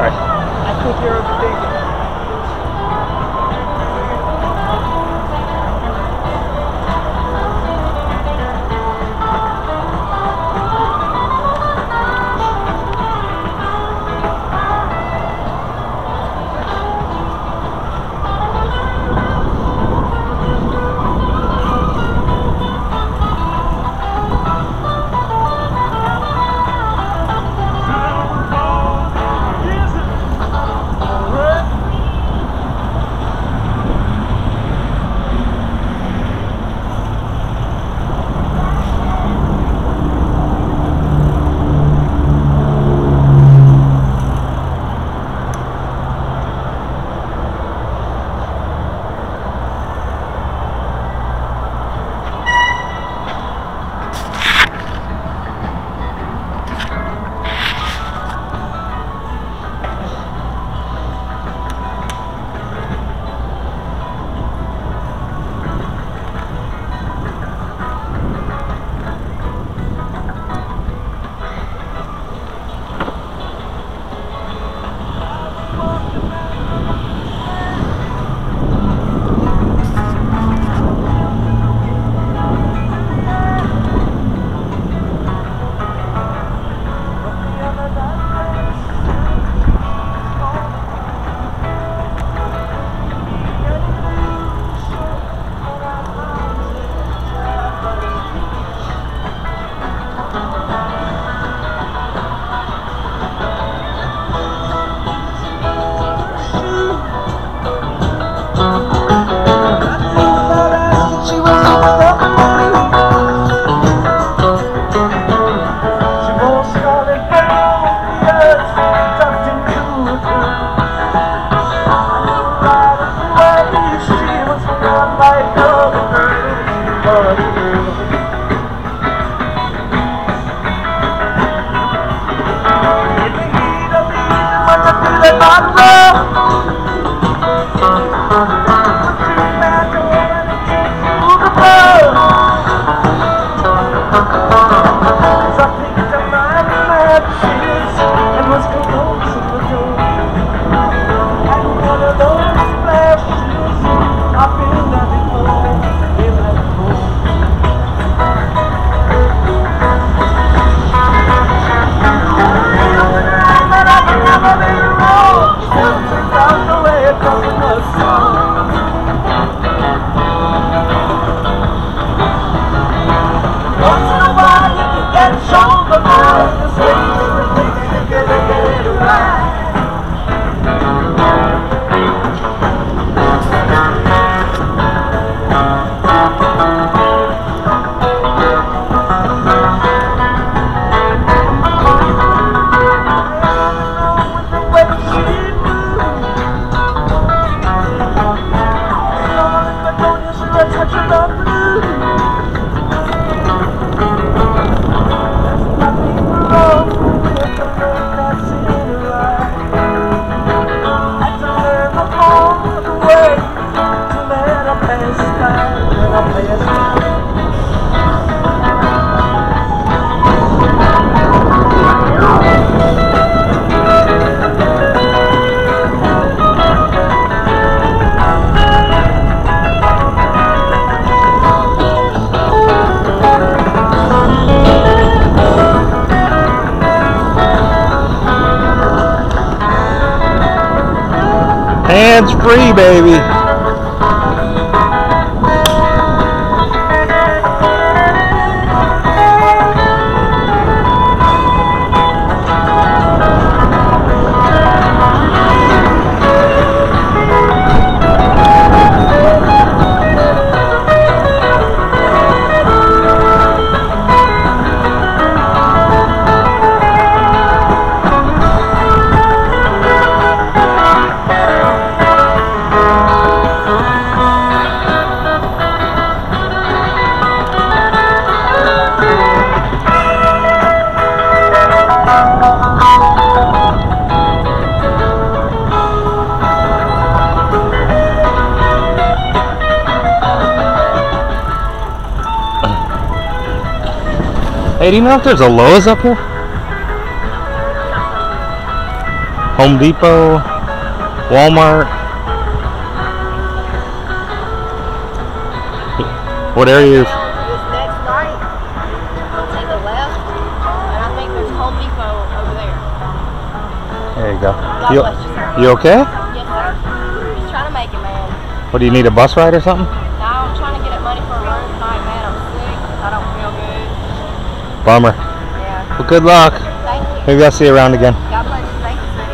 Sorry. I think you're overthinking. Hands free, baby. Hey, do you know if there's a Lowe's up here? Home Depot, Walmart. What area is? This next right, take a left, and I think there's Home Depot over there. There you go. God bless you, sir. You okay? Yes, sir. Just trying to make it, man. What, do you need a bus ride or something? No, I'm trying to get up money for a run tonight, man. I'm sick. I don't feel good. Bummer. Yeah. Well, good luck. Thank you. Maybe I'll see you around again. God bless you. Thank you, sweetie.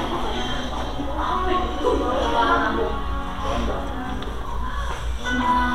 Now